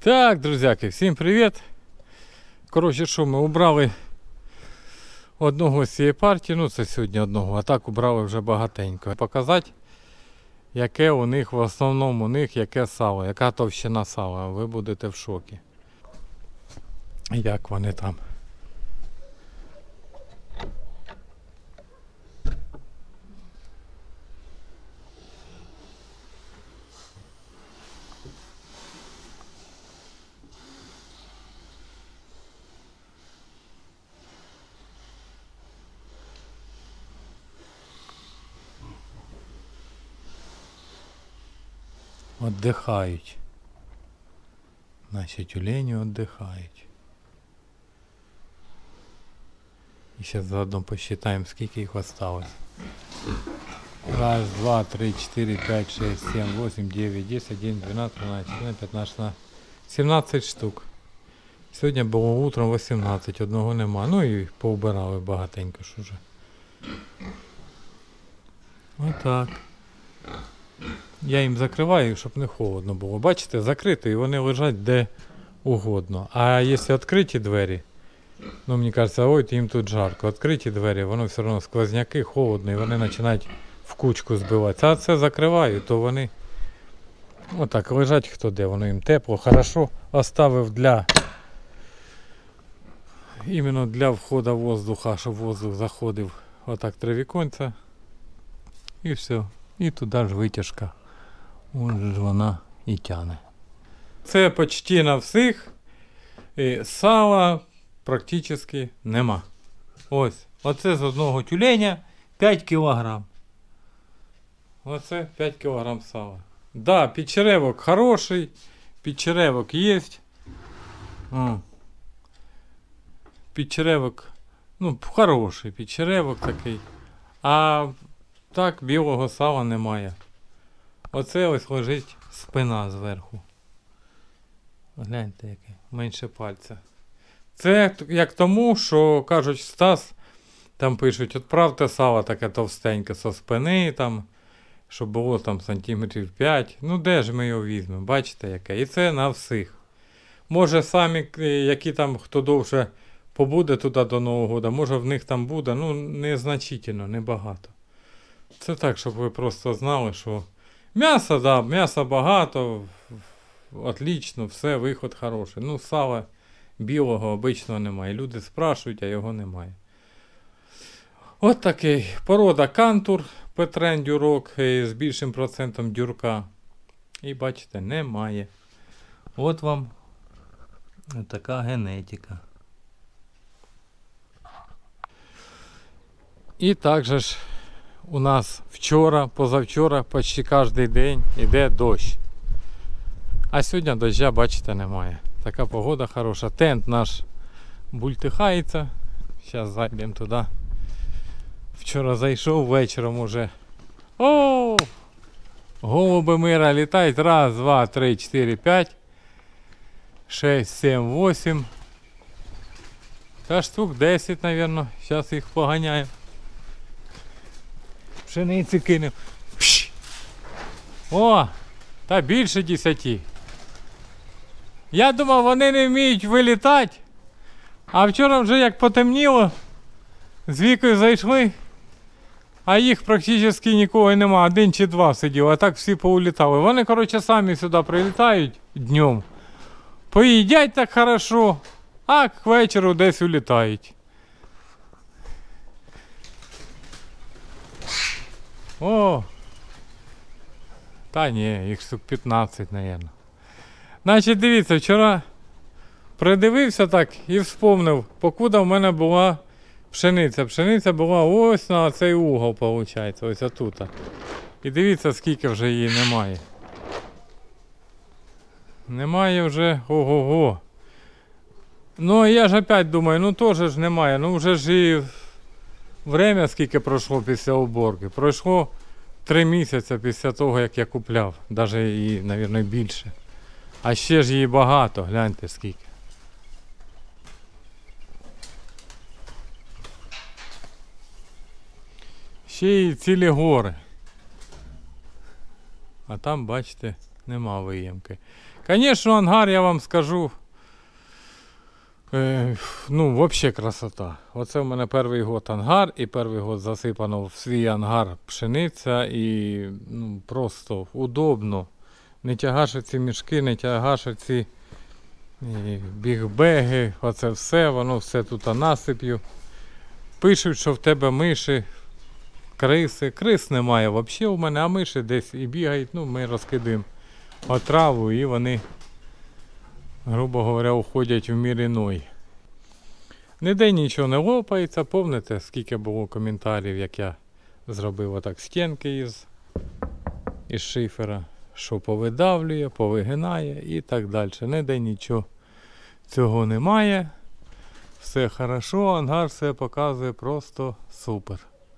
Так, друзяки, всім привіт. Коротше, що ми убрали одного з цієї партії, ну це сьогодні одного, а так убрали вже багатенько. Показати, яке у них в основному яке сало, яка товщина сала. Ви будете в шокі. Як вони там. Отдихають. Наші тюлені отдихають. І зараз заодно посчитаємо, скільки їх осталось. Раз, два, три, 4, 5, 6, 7, 8, 9, 10, 11, 12, 13, 14, 15, 16, 17 штук. Сьогодні було утром 18, одного нема. Ну і поубирали багатенько ж уже. Отак. Я їм закриваю, щоб не холодно було. Бачите, закрито і вони лежать де угодно. А якщо відкриті двері, ну мені кажеться, ой, їм тут жарко. Відкриті двері, воно все одно сквозняки, холодно і вони починають в кучку збиватися. А це закриваю, то вони отак лежать хто де, воно їм тепло. Хорошо оставив іменно для входу воздуха, щоб воздух заходив. Отак 3 віконця. І все. І туди ж витяжка. Ось ж вона і тяне. Це почти на всіх. І сала практично нема. Ось. Оце з одного тюленя 5 кг. Оце 5 кг сала. Да, підчеревок хороший. Підчеревок є. Підчеревок, ну, хороший підчеревок такий. А так білого сала немає. Оце ось лежить спина зверху. Гляньте яке, менше пальця. Це як тому, що кажуть, Стас, там пишуть, відправте сало таке товстеньке со спини, там, щоб було там сантиметрів 5. Ну де ж ми його візьмемо, бачите яке. І це на всіх. Може самі, які там, хто довше побуде туди до Нового року, може в них там буде, ну незначительно, небагато. Це так, щоб ви просто знали, що м'ясо, да, м'яса багато, отлично, все, виход хороший. Ну, сала білого обичного немає. Люди спрашують, а його немає. От такий. Порода кантур, Петрен дюрок з більшим процентом дюрка. І бачите, немає. От вам така генетика. І також у нас вчора, позавчора, почти кожен день йде дощ. А сьогодні доща, бачите, немає. Така погода хороша. Тент наш бультихається. Зараз зайдемо туди. Вчора зайшов, вечором уже. О! Голуби мира літають. Раз, два, три, 4, 5, 6, 7, 8. Та штук 10, мабуть. Зараз їх поганяємо. Пшениці кинув. О, та більше 10. Я думав, вони не вміють вилітати. А вчора вже як потемніло, з Вікою зайшли, а їх практично нікого нема. 1 чи 2 сидів, а так всі поулітали. Вони, коротше, самі сюди прилітають днем. Поїдять так хорошо, а к вечору десь улітають. О! Та ні, їх штук 15, мабуть. Значить, дивіться, вчора придивився так і вспомнив, покуда в мене була пшениця. Пшениця була ось на цей угол, виходить, ось отут. І дивіться, скільки вже її немає. Немає вже, ого-го. Ну, я ж опять думаю, ну теж ж немає, ну вже ж і время скільки пройшло після уборки. Пройшло 3 місяці після того, як я купляв. Навіть і, мабуть, більше. А ще ж її багато, гляньте скільки. Ще й цілі гори. А там, бачите, нема виємки. Звісно, ангар, я вам скажу, ну, взагалі красота. Оце в мене перший год ангар, і перший год засипано в свій ангар пшениця, і ну, просто удобно. Не тягаш ці мішки, не тягаш ці бігбеги, оце все, воно все тут насип'ю. Пишуть, що в тебе миші, криси. Крис немає взагалі у мене, а миші десь і бігають, ну ми розкидаємо отраву і вони, грубо говоря, уходять в мір іной. Ніде нічого не лопається, пам'ятаєте, скільки було коментарів, як я зробив отак стінки із шифера, що повидавлює, повигинає і так далі. Ніде нічого цього немає. Все хорошо, ангар все показує просто супер.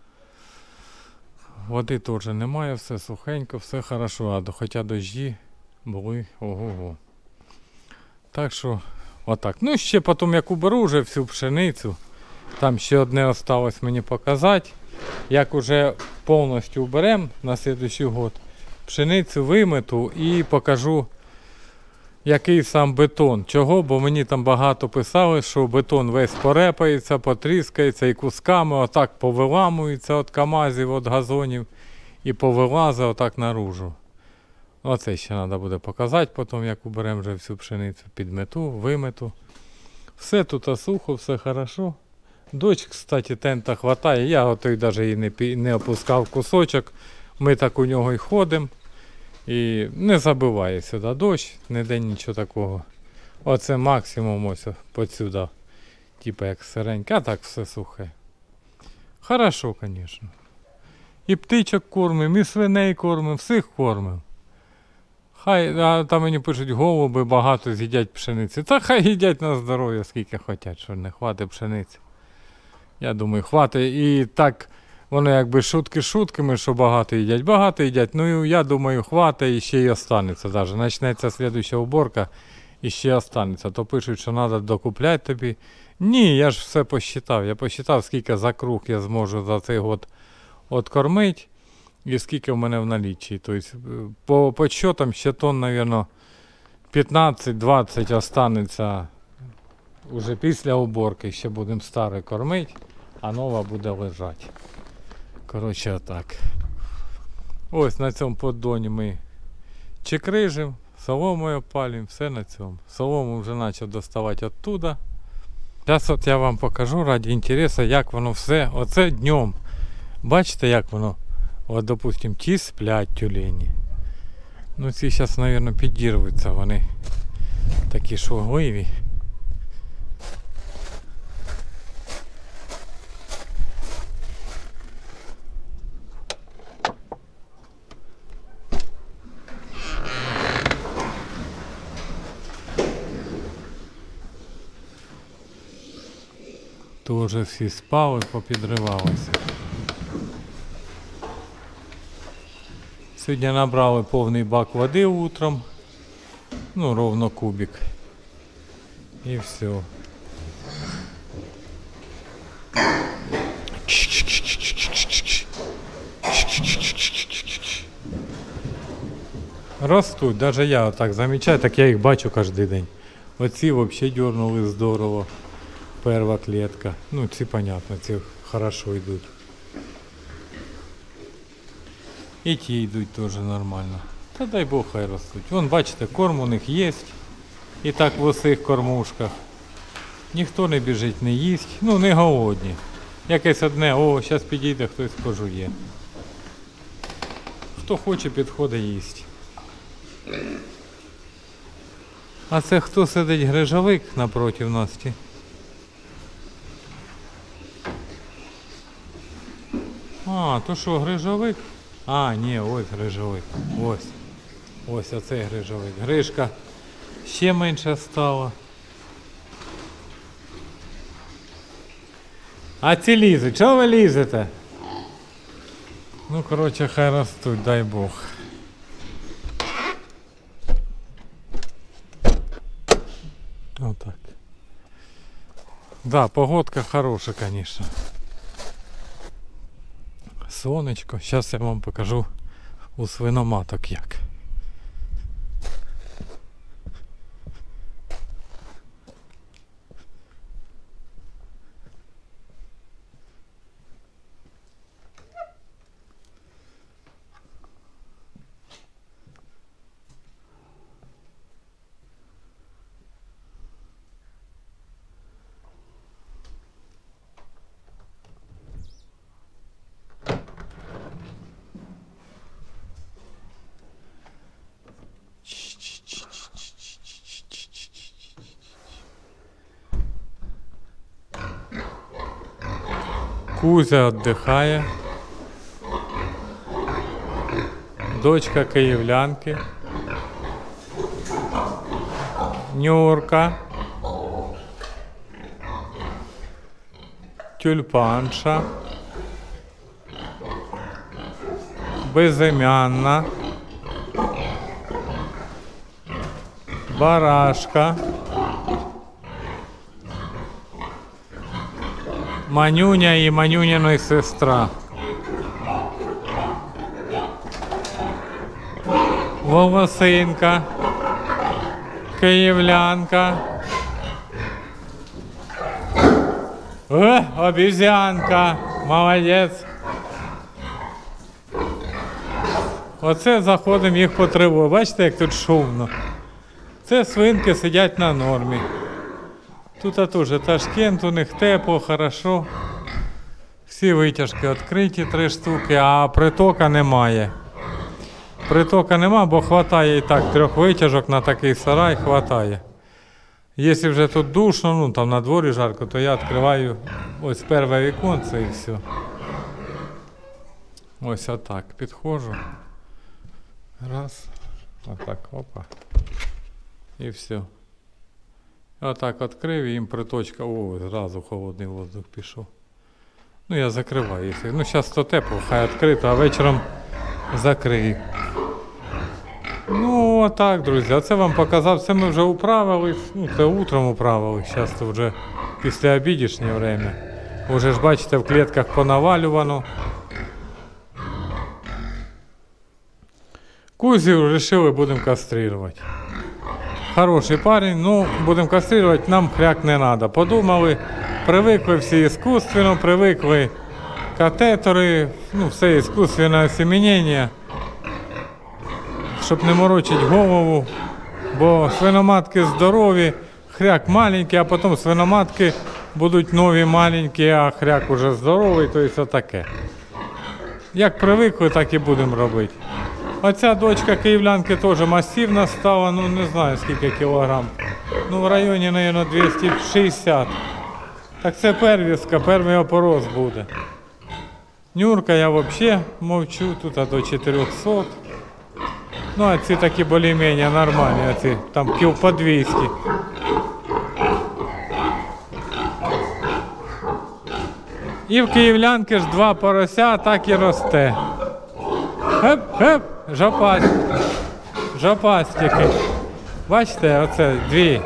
Води теж немає, все сухенько, все хорошо, хоча дощі були ого-го. Так що, отак. Ну, ще потім, як уберу вже всю пшеницю, там ще одне осталось мені показати, як уже повністю уберемо на наступний год, пшеницю вимету і покажу, який сам бетон. Чого? Бо мені там багато писали, що бетон весь порепається, потріскається і кусками отак повиламується від КАМАЗів, від газонів і повилазить отак наружу. Оце ще треба буде показати потім, як уберемо вже всю пшеницю, підмету, вимету. Все тут сухо, все хорошо. Дощ, кстати, тента хватає. Я отой навіть і не опускав кусочок. Ми так у нього й ходимо. І не забиває сюди дощ, ніде нічого такого. Оце максимум ось подсюди. Типа як сиренька, а так все сухе. Хорошо, звісно. І птичок кормимо, і свиней кормимо, всіх кормимо. Хай, а там мені пишуть, голуби багато з'їдять пшениці. Та хай їдять на здоров'я, скільки хочуть, що не хватить пшениці. Я думаю, хватить. І так, воно якби шутки шутками, що багато їдять. Ну, я думаю, хватить і ще й останеться. Даже. Почнеться слідуюча уборка і ще останеться. То пишуть, що треба докупляти тобі. Ні, я ж все посчитав. Я посчитав, скільки за круг я зможу за цей год откормити. І скільки в мене в наліччі. Тобто, по счетам ще тонн, мабуть, 15-20 останеться уже після уборки. Ще будемо старе кормити, а нова буде лежати. Коротше, отак. Ось на цьому поддоні ми чекрижимо, соломою палимо, все на цьому. Солому вже почав доставати оттуда. Зараз от я вам покажу раді інтересу, як воно все, оце днем. Бачите, як воно? От, допустим, ті сплять тюлені. Ну ці зараз, мабуть, підірвуться, вони такі швагливі. Тоже всі спали, попідривалися. Сьогодні набрали повний бак води утром, ну ровно кубик, і все. Ростуть, навіть я отак замічаю, так я їх бачу кожен день. Оці взагалі дернули здорово, перша клітка, ну ці понятно, ці хорошо йдуть. І ті йдуть теж нормально. Та дай Бог хай ростуть. Вон, бачите, корм у них є. І так в усіх кормушках. Ніхто не біжить, не їсть. Ну, не голодні. Якесь одне, о, зараз підійде, хтось пожує. Хто хоче, підходить їсть. А це хто сидить, грижовик напроти Насті? А, то що, грижовик? А, ні, ось грижовик. Ось. Ось оцей грижовик. Грижка ще менше стала. А ці лізуть. Чого ви лізете? Ну, коротше, хай ростуть, дай Бог. Отак. Да, погодка хороша, конечно. Сонечко. Зараз я вам покажу у свиноматок як. Кузя віддихає. Дочка київлянки. Нюрка. Тюльпанша. Безім'янна. Барашка. Манюня і Манюніна сестра. Волосинка. Київлянка. Обізянка. Молодець. Оце заходимо їх по тривогу. Бачите, як тут шумно. Це свинки сидять на нормі. Тут теж Ташкент, у них тепло, хорошо. Всі витяжки відкриті, 3 штуки, а притока немає. Притока нема, бо хватає і так 3 витяжок на такий сарай, хватає. Якщо вже тут душно, ну там на дворі жарко, то я відкриваю ось перше віконце і все. Ось отак підходжу. Раз. Отак, опа. І все. Отак відкрив і їм приточка. О, зразу холодний воздух пішов. Ну я закриваю. Якщо... Ну зараз то тепло, хай відкрито, а вечором закрию. Ну отак, друзі. Оце вам показав. Це ми вже управили. Ну це утром управили. Зараз то вже після обідішнє время. Уже ж бачите, в клітках понавалювано. Кузю вирішили, будемо каструвати. Хороший парень, ну будемо каструвати, нам хряк не треба. Подумали, привикли всі іскусственно, привикли катетери, ну все іскусственне осеменення, щоб не морочити голову, бо свиноматки здорові, хряк маленький, а потім свиноматки будуть нові маленькі, а хряк уже здоровий, то есть отаке. Як привикли, так і будемо робити. Оця дочка київлянки теж масивна стала, ну не знаю скільки кілограм. Ну в районі, мабуть, 260. Так це первістка, перший опорос буде. Нюрка я взагалі мовчу, тут до 400. Ну а ці такі більш-менш нормальні, а ці там кіл по 200. І в київлянки ж 2 порося, так і росте. Хеп-хеп, жопастики. Бачите, оце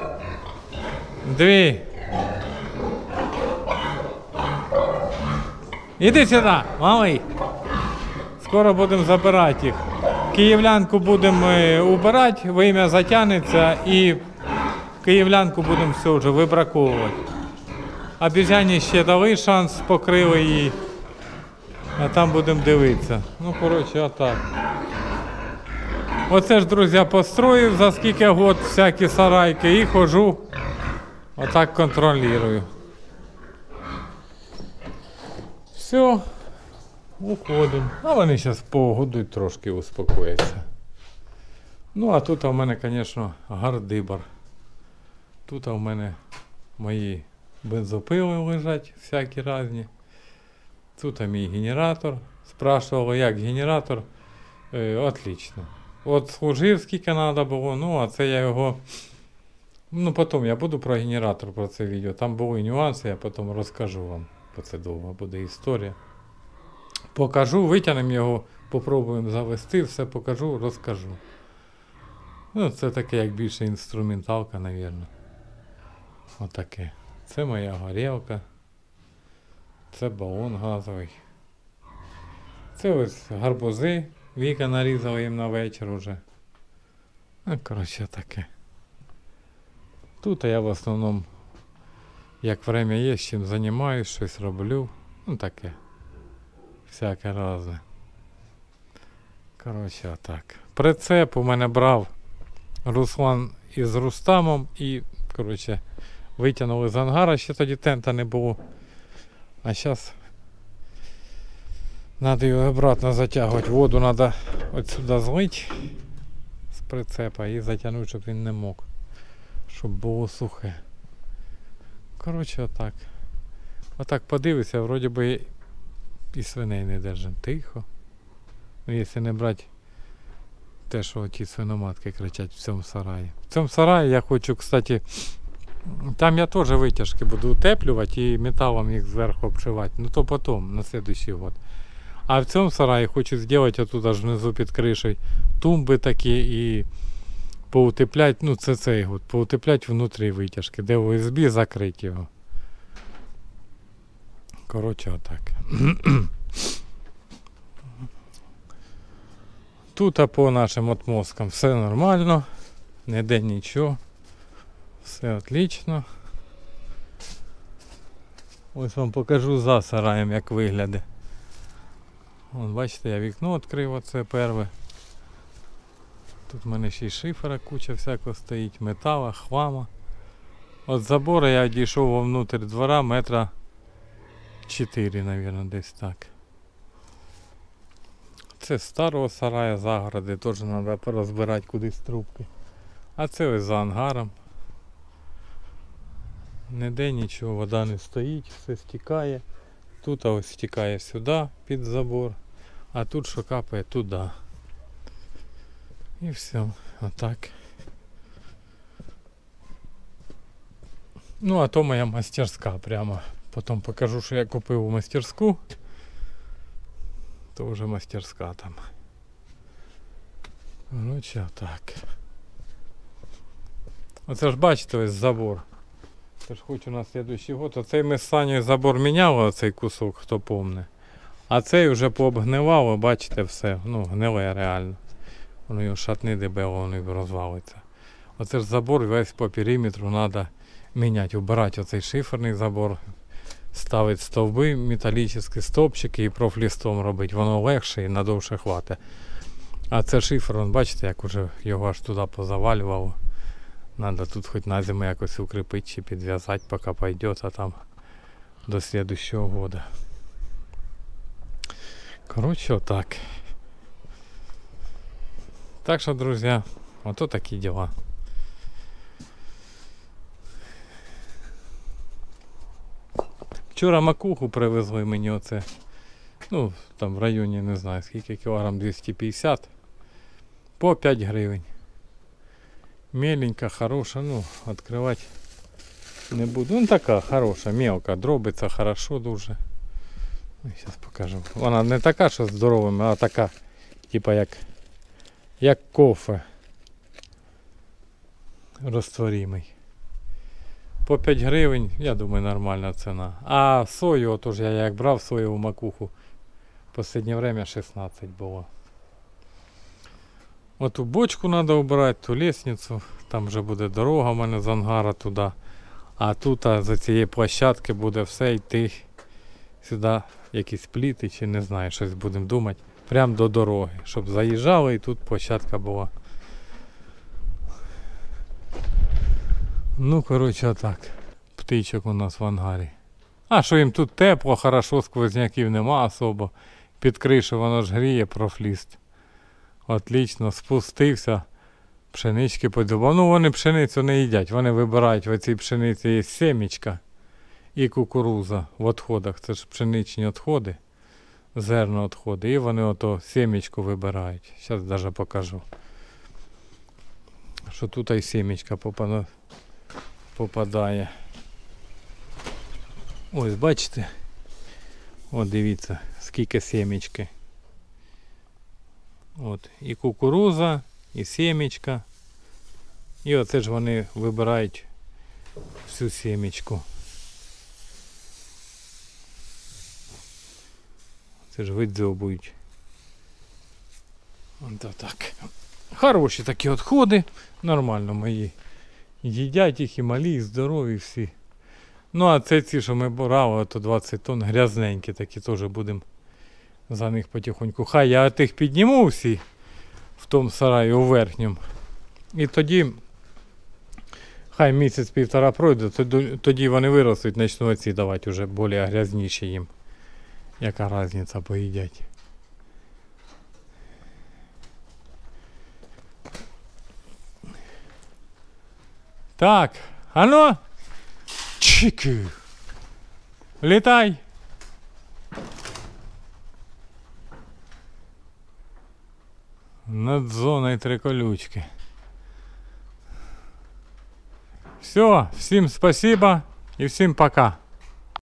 2. Іди сюди, малий. Скоро будемо забирати їх. Київлянку будемо убирати, вим'я затягнеться і київлянку будемо все вже вибраковувати. Обізяні ще дали шанс, покрили її. А там будемо дивитися. Ну, коротше, отак. Оце ж, друзі, построїв за скільки год всякі сарайки і хожу, отак контролюю. Все, уходимо. А вони зараз погодують, трошки успокояться. Ну, а тут у мене, звісно, гардибар. Тут у мене мої бензопили лежать, всякі різні. Тут мій генератор. Спрашували, як генератор. Отлично. От служив, скільки треба було, ну а це я його... Ну потім я буду про генератор, про це відео. Там були нюанси, я потім розкажу вам. Бо це довго буде історія. Покажу, витягнемо його, попробуємо завести, все покажу, розкажу. Ну це таке, як більше інструменталка, мабуть. Отаке. Це моя горілка. Це балон газовий. Це ось гарбузи. Віка нарізала їм на вечір уже. Ну, коротше, таке. Тут я в основному, як время є, чим займаюсь, щось роблю. Ну, таке. Всяке разне. Коротше, отак. Прицеп у мене брав Руслан із Рустамом і, коротше, витягнули з ангара, ще тоді тента не було. А зараз треба його обратно затягувати. Воду треба отсюди злити з прицепа і затягнути, щоб він не мог. Щоб було сухе. Коротше, отак. Отак подивився, вроді би І свиней не держимо. Тихо. Ну, якщо не брати те, що ті свиноматки кричать в цьому сараї. В цьому сараї я хочу, кстати, там я теж витяжки буду утеплювати і металом їх зверху обшивати. Ну то потім, на следующий год. А в цьому сараї хочу зробити отут аж внизу під кришею тумби такі і поутепляти, ну це цей год, поутепляти внутрі витяжки, де ОСБ закрити його. Коротше, отак. Тут по нашим отмосткам все нормально, ніде нічого, все отлично. Ось вам покажу за сараєм, як виглядає. Вон, бачите, я вікно відкрив, оце перше. Тут в мене ще й шифера куча всякого стоїть, метала, хлама. От забору я дійшов вовнутрь двора метра 4, мабуть, десь так. Це з старого сарая загороди, теж треба порозбирати кудись трубки. А це ось за ангаром. Ніде нічого, вода не стоїть, все стікає. Тут ось стікає сюди під забор, а тут що капає туди. І все, отак. Ну а то моя мастерська прямо. Потім покажу, що я купив у мастерську. То вже мастерська там. Короче, так. Оце ж бачите, ось забор. Це ж хочу на следующий год. Оцей ми з Санєю забор міняли, оцей кусок, хто помне. А цей вже пообгнивало, бачите, все. Ну, гниле реально. Воно його шатни дебело, воно розвалиться. Оце ж забор весь по периметру треба міняти. Убирати оцей шиферний забор. Ставити стовби, металічні стовпчики і профлістом робити. Воно легше і надовше хватить. А це шифер, вон, бачите, як уже його аж туди позавалювало. Надо тут хоч на зиму якось укріпити чи підв'язати, поки пойде, а там до следующего года. Короче, отак. Так що, друзі, ото такі діла. Вчора макуху привезли мені оце. Ну, там в районі, не знаю, скільки кілограм, 250. По 5 гривень. Меленька, хороша, ну, відкривати не буду. Ну, така хороша, мелка, дробиться хорошо дуже. Зараз покажу. Вона не така, що здорова, а така, типа як кофе. Розтворимий. По 5 гривень, я думаю, нормальна ціна. А сою, отож я як брав соєву макуху, в останнє время 16 було. Оту бочку треба убирати, ту лестницю, там вже буде дорога в мене з ангара туди. А тут за цієї площадки буде все йти сюди, якісь пліти чи не знаю, щось будемо думати. Прямо до дороги, щоб заїжджали і тут площадка була. Ну, коротше, так. Птичок у нас в ангарі. А що їм тут тепло, хорошо, сквозняків нема особо. Під кришу воно ж гріє, профліст. Отлично, спустився. Пшенички подобав. Ну, вони пшеницю не їдять. Вони вибирають в цій пшениці є семечка і кукуруза в відходах. Це ж пшеничні відходи, зерно відходи. І вони ото семечку вибирають. Зараз навіть покажу. Що тут і семечка попадає. Ось, бачите? От дивіться, скільки семечки. От, і кукуруза, і семечка. І оце ж вони вибирають всю семечку. Це ж видзьобують. Ось так. Хороші такі відходи. Нормально мої. Їдять їх і малі, і здорові всі. Ну а це ці, що ми брали, то 20 тонн грязненькі такі, теж будемо за них потихоньку. Хай я тих підніму всі в тому сараї у верхньому. І тоді хай місяць-півтора пройде, тоді вони виростуть, почнуть оці давати вже більш грязніші їм. Яка різниця, поїдять. Так, ано, чики, літай. Над зоною триколючки. Все, всім спасибо і всім пока.